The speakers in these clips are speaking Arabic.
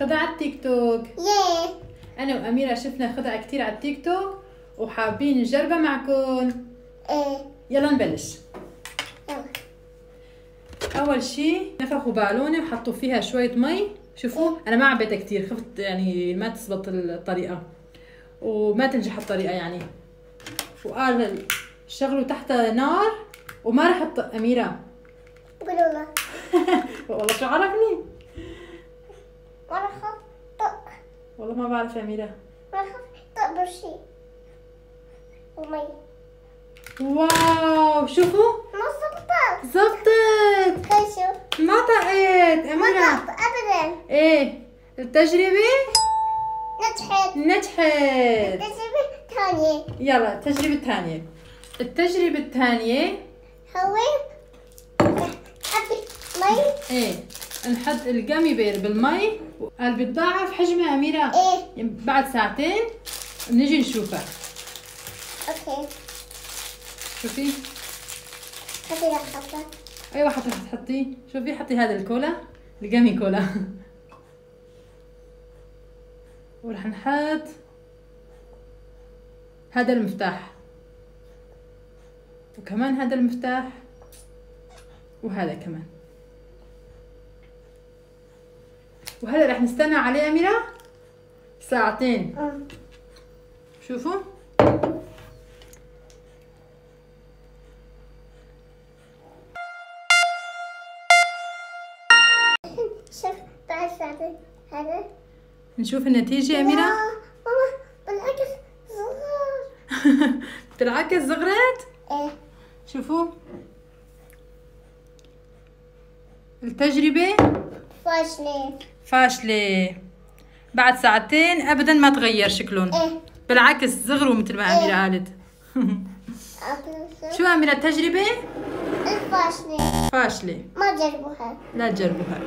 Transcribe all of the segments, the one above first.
خدع على التيك توك. ياه. انا واميره شفنا خدع كتير على التيك توك وحابين نجربها معكم. ايه. يلا نبلش. يلا. اول شي نفخوا بالونه وحطوا فيها شويه مي. شوفوا انا ما عبيتها كتير، خفت يعني ما تزبط الطريقه وما تنجح الطريقه يعني. وقال شغلوا تحت نار وما رح اميره. قولوا له. والله شو عرفني؟ ما راح طق. والله ما بعرف يا اميره. ما راح طق برشي ومي. واو شوفوا ما زبطت. زبطت. هاي شوف. ما طقت ما اميره. طق ابدا. ايه التجربه نجحت. نجحت. تجربة ثانية. يلا التجربه الثانيه. التجربه الثانيه هو أبي مي. ايه نحط الجامي بير بالمي قال بتضاعف حجمها اميره. ايه. بعد ساعتين بنيجي نشوفها. اوكي. شوفي. حطي لك خطة. ايوه حطي تحطيه. شوفي حطي هذا الكولا الجامي كولا. ورح نحط هذا المفتاح وكمان هذا المفتاح وهذا كمان. وهلا رح نستنى عليه اميره ساعتين. شوفوا شوف بعد ساعتين هذا. نشوف النتيجه يا اميره. ماما بالعكس صغار. بالعكس صغرت. ايه. شوفوا التجربه فاشلة. فاشله. بعد ساعتين ابدا ما تغير شكلهم. ايه. بالعكس صغروا مثل ما اميره قالت. شو اميره التجربه الفاشلة. فاشله. ما جربوها. لا تجربوها.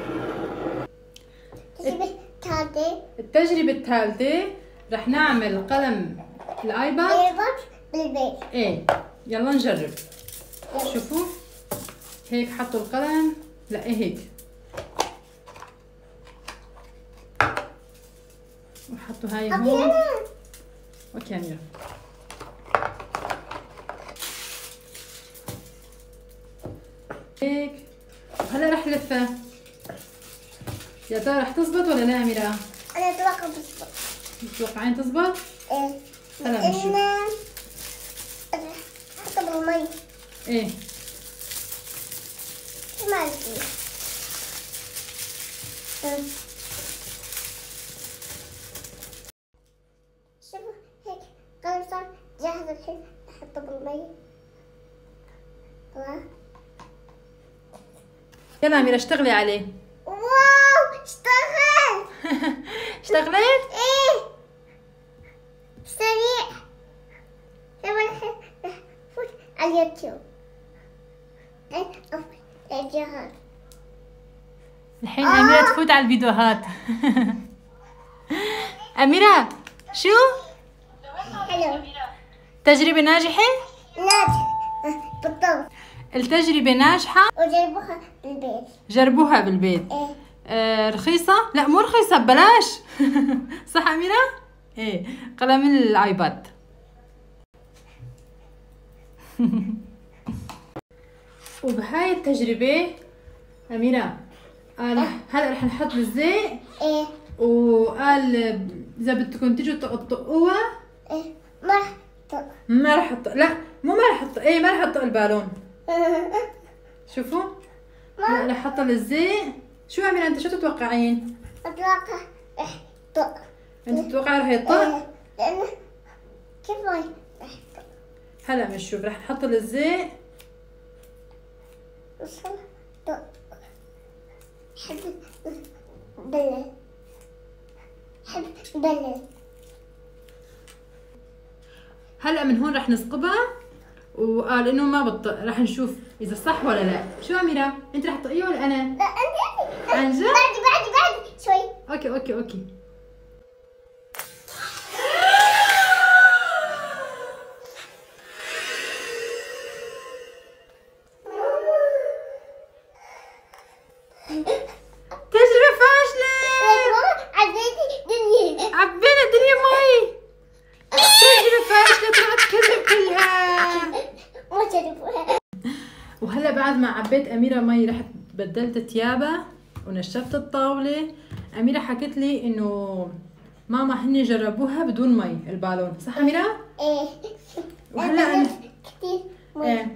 تجربة ثالثة. التجربه الثالثه رح نعمل قلم الايباد. ايباد بالبيت. ايه يلا نجرب. شوفوا هيك حطوا القلم. لا إيه هيك وحطوا هاي هون. اوكي اميره. هيك وهلا رح لفها. يا ترى رح تزبط ولا لا اميره؟ انا اتوقع بالضبط. متوقعين تزبط؟ ايه. هلا بنشوف. حطها بالمي. ايه ما ادري. شوفوا هيك قلم صار جاهز الحين. احطه بالمي. طلع. يلا اميره اشتغلي عليه. واو اشتغل. اشتغلت؟ ايه سريع. فوت على اليوتيوب. جاهز. الحين اميره تفوت على الفيديوهات. اميره شو؟ حلو. تجربه ناجحه؟ ناجح. بالضبط. التجربه ناجحه. وجربوها بالبيت. جربوها بالبيت. ايه. رخيصه؟ لا مو رخيصه ببلاش. صح اميره؟ ايه قلم الايباد. وبهاي التجربه اميره قال هلا رح نحط الزيت. ايه. وقال اذا بدكم تيجوا تقطقوها. ايه. ما راح طق. ما رح احط. لا مو ما رح احط. ايه ما رح احط البالون. شوفوا هلا رح احط الزيت. شو اميره انت شو تتوقعين؟ اتوقع راح طق. انت تتوقعي رح يطق؟ ايه. لانه كيف ما راح طق. هلا بنشوف. رح نحط الزيت. وصل طق. حب بلل. حب بلل. هلا من هون رح نثقبها. وقال انه ما بطق. رح نشوف اذا صح ولا لا. شو اميره انت رح تطقيه ولا انا؟ لا انت. عن جد؟ بعدي شوي. اوكي. تجربة فاشلة. ماما بعد ما عبيت أميرة مي رحت بدلت ثيابها ونشفت الطاولة. أميرة حكت لي إنه ماما هني جربوها بدون مي البالون، صح أميرة؟ ايه. وهلا كتير مي. ايه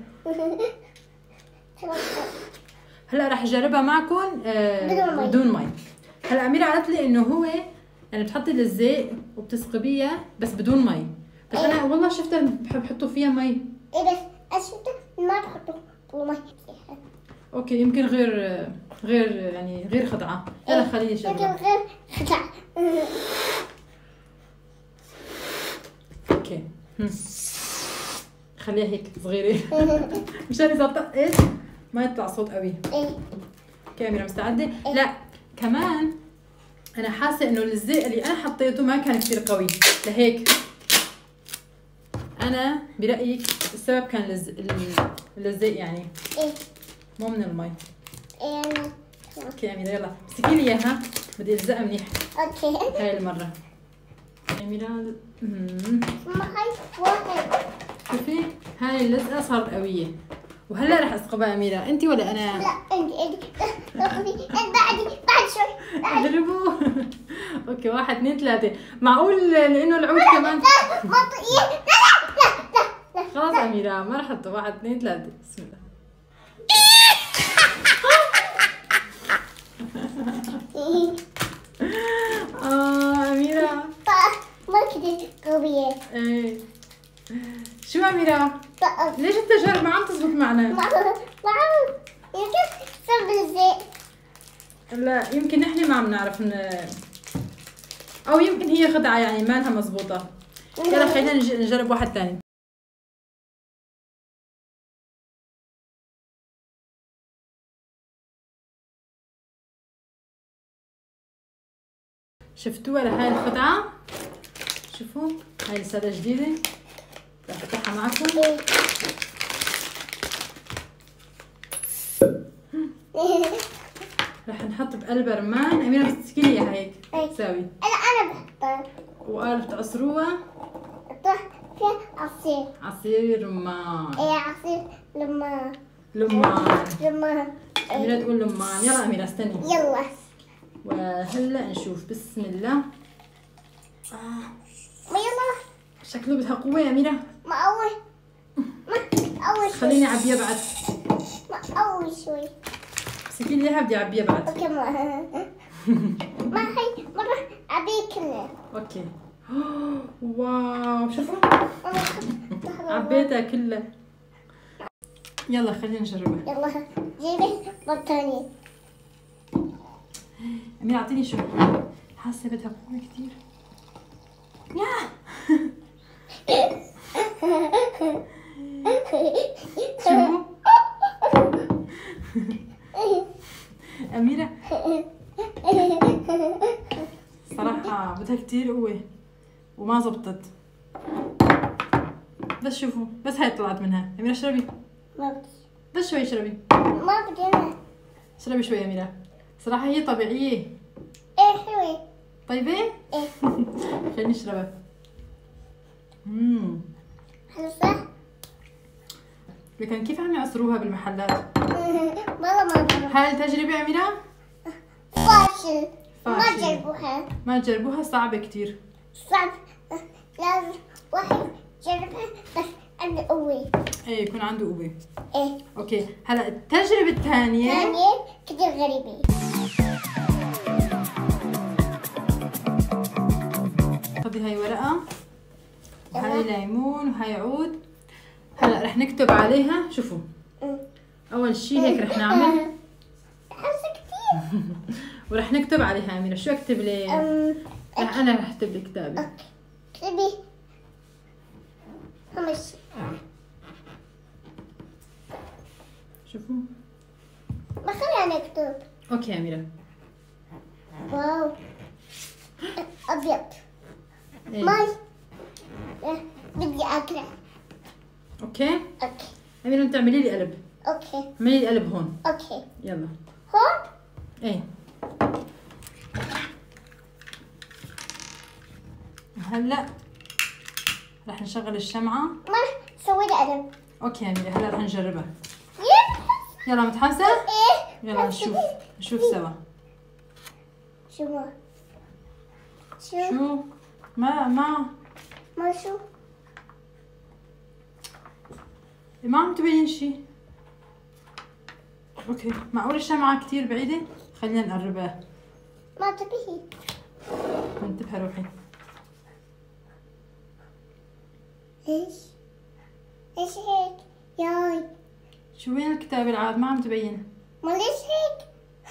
هلا رح اجربها معكم بدون مي. بدون مي. هلا أميرة قالت لي إنه هو يعني بتحطي الزيت وبتسقبيها بس بدون مي، بس أنا والله شفتها بحب يحطوا فيها مي. ايه بس اشوفه ما بحطوا مي فيها. اوكي يمكن غير يعني غير خدعة. يلا خليني يمكن اجربها. غير خدع. اوكي خليها هيك صغيرة مشان اذا طقت ما يطلع صوت قوي. ايه. كاميرا مستعدة؟ لا كمان انا حاسة انه الزيت اللي انا حطيته ما كان كثير قوي، لهيك انا برأيك السبب كان الزيت يعني ايه. مو من المي. يعني اوكي أميرة يلا امسكي لي اياها، بدي الزقها منيح اوكي. هاي المرة. أميرة ما هاي واحد. شوفي هاي اللزقة صارت قوية، وهلا رح اسقبها أميرة، انت ولا انا؟ لا انت بعد شوي. جربوا اوكي 1 2 3. معقول لانه العود كمان؟ ما طيب. لا خلاص أميرة ما رح احطه. 1 2 3 بسم الله. أميرة ما كده قوية. ايه شو أميرة؟ ليش التجارب ما عم تزبط معنا؟ ما يمكن سبب الزيت. لا يمكن نحن ما عم نعرف او يمكن هي خدعة يعني ما لها مزبوطة. يلا خلينا نجرب واحد ثاني. شفتوها لهاي الخدعة؟ شوفوا هاي لساتها جديدة، رح افتحها معكم. رح نحط بقلبها رمان. أميرة بس تسكي لي اياها هيك تساوي. انا بحطها. وقال بتعصروها بحط فيها عصير. عصير رمان. ايه عصير لما لمان. أميرة تقول لمان. يلا أميرة استني. يلا. وهلا نشوف. بسم الله. ما يلا. شكله بدها قوة يا أميرة. ما أول شوي. خليني أعبيها بعد. ما أول شوي. امسكي لي اياها بدي أعبيها بعد. اوكي ما هي مرة أبي كلها. اوكي. واو شوفوا عبيتها كلها. يلا خلينا نجربها. يلا جيبي بطانية. أميرة أعطيني شوي، حاسة بدها قوة كثير. يا شوفوا أميرة صراحة بدها كتير قوة وما زبطت. بس شوفوا بس هاي طلعت منها. أميرة اشربي ما بدي. بس شوي اشربي. ما بدي أنا. اشربي شوي أميرة. صراحة هي طبيعية. إيه حلوة. طيبة؟ إيه. خليني اشربها. حلو صح؟ لكن كيف عم يعصروها بالمحلات؟ والله ما بعرف. هاي التجربة أميرة؟ فاشل. ما فاشل. جربوها. ما تجربوها صعبة كتير. صعب. لازم واحد جربها بس عنده قوة. ايه يكون عنده قوة. إيه. اوكي هلا التجربة الثانية ثانية كتير غريبة. خذي هاي ورقة وهاي ليمون وهاي عود. هلا رح نكتب عليها. شوفوا أول شي هيك رح نعمل حاسة كتير. ورح نكتب عليها. أميرة شو أكتب لي؟ أنا رح أكتب لي كتابة. أوكي. اكتبي 5. شوفوا ما خلينا نكتب. اوكي يا أميرة. واو. أبيض. إيه. ماي. بدي أكله. اوكي أوكي. أميرة انت اعملي لي قلب. أوكي. اعملي لي قلب هون. أوكي. يلا. هون. ايه هلا رح نشغل الشمعة. ما سوي لي قلم. اوكي يا أميرة هلا رح نجربها. يس. يلا متحمسة؟ ايه يلا نشوف سوا. شو شو؟ ما شو ما عم تبين شي. اوكي، معقول الشمعة كتير بعيدة؟ خلينا نقربها. ما تبيه. انتبهي روحي. ايش هيك ياي؟ شو وين الكتاب العاد؟ ما عم تبين. ما ليش هيك؟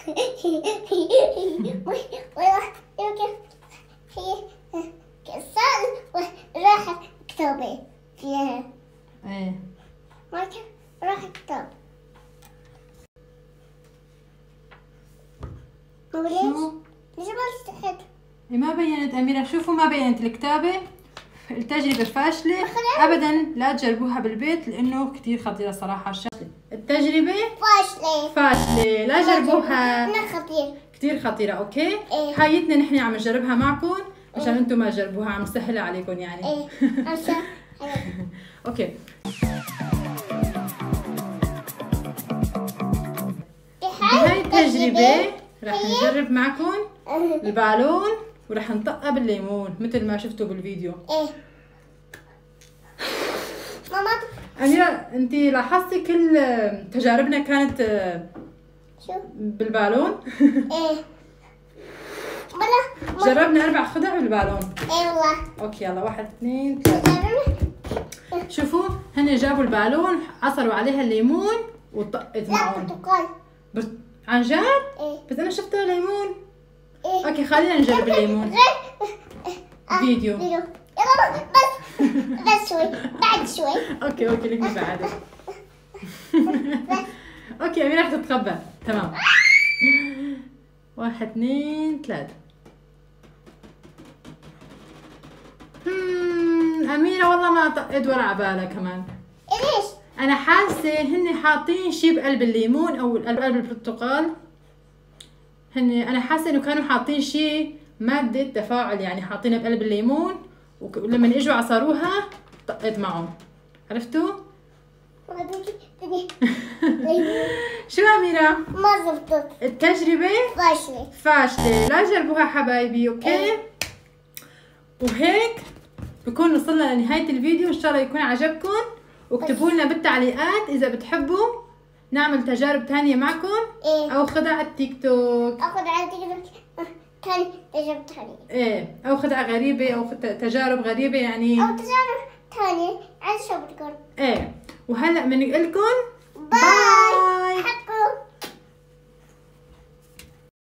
والله يمكن هي كسل وراح كتابي فيها. ايه ما كان راح كتاب. شو؟ ليش ما استحد؟ إيه ما بينت أميرة. شوفوا ما بينت الكتابة. التجربة فاشلة أبدا، لا تجربوها بالبيت لأنه كتير خطيرة صراحة. التجربة فاشلة، لا جربوها. خطير كتير خطيرة. أوكي. إيه. حياتنا نحن عم نجربها معكم عشان أنتم ما جربوها، عم نسهلها عليكم يعني. ايه عشان أوكي. بهاي التجربة رح نجرب معكم البالون ورح نطقها بالليمون مثل ما شفتوا بالفيديو. ايه ماما أميرة انتي لاحظتي كل تجاربنا كانت شو؟ بالبالون؟ ايه بلا جربنا 4 خدع بالبالون. ايه والله. اوكي يلا 1 2 3. شوفوا هن جابوا البالون عصروا عليها الليمون وطقت لا معهم. برتقال. عن جد؟ ايه بس انا شفتها ليمون. ايه اوكي خلينا نجرب الليمون. فيديو. يلا بس شوي بعد شوي. اوكي لك بعد. اوكي أميرة رح تتخبى. تمام. 1 2 3. أميرة والله ما طقت ولا عبالة كمان. ليش؟ أنا حاسة هن حاطين شي بقلب الليمون أو قلب البرتقال. أنا حاسة إنه كانوا حاطين شي مادة تفاعل يعني حاطينها بقلب الليمون ولما اجوا عصروها طقت معهم. عرفتوا؟ شو أميرة؟ ما زبطت. التجربة فاشلة، لا جربوها حبايبي. اوكي. وهيك بكون وصلنا لنهاية الفيديو. ان شاء الله يكون عجبكم واكتبوا لنا بالتعليقات اذا بتحبوا نعمل تجارب تانية معكم. إيه. او خدع التيك توك. اخذ على تيك توك تاني تجربة تانية. ايه او خدعة غريبة او تجارب غريبة يعني. او تجارب تانية عن شو بتكون. ايه. وهلا بنقول لكم باي.